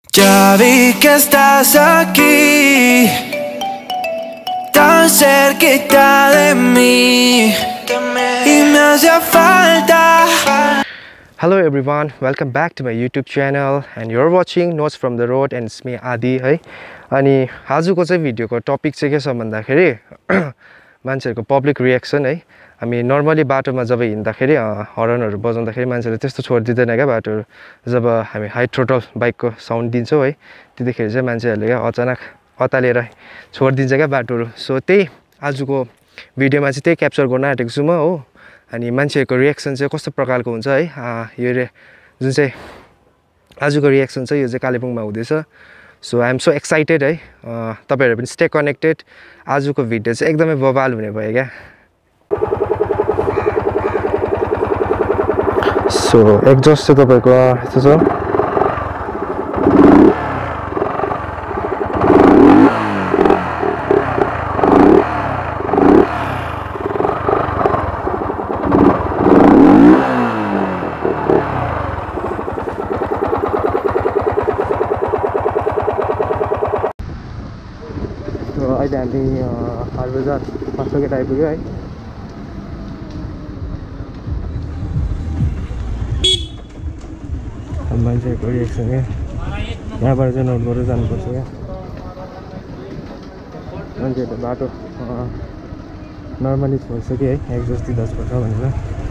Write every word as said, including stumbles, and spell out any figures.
Ya vi que estás aquí, tan cerquita de mí, y me hacía falta. Hello everyone, welcome back to my YouTube channel and you're watching Notes from the Road and it's me Adi है अनि आजको चाहिँ भिडियोको topic चाहिँ के छ भन्दाखेरि मान्छेहरुको public reaction है हामी नर्मली बाटोमा जब हिँड्दाखेरि हर्नहरु बजाउँदाखेरि मान्छेले त्यस्तो छोड्दिदैन के बाटोहरु जब हामी हाई थ्रोटल बाइकको साउन्ड दिन्छौं है त्यतिखेर चाहिँ मान्छेहरुले के अचानक अतालेर छोड्दिन्छ के बाटोहरु सो त्यही आजको भिडियोमा चाहिँ त्यही क्याप्चर गर्न आँटेको छु म हो अनि मान्छेहरुको रिएक्सन चाहिँ कस्तो प्रकारको हुन्छ है यो जुन चाहिँ आजको रिएक्सन चाहिँ यो चाहिँ कालिम्पोङमा हुँदैछ so I am so excited है तपाईहरु पनि स्टे कनेक्टेड आजको भिडियो चाहिँ एकदमै बवाल हुने भयो क्या सो एक्जस्ट चाहिँ तपाईको यस्तो छ अहिले हामी आर बजार पाँच गेट आइपुग्यो है मान्छेको रिएक्सन क्या यहाँबाट चाहिँ नोट गरेर जानुपर्छ क्या मान्छेहरूले बाटो नर्मली छोड्छ कि है एक्जस्ट दिँदा छोड्छ भनेर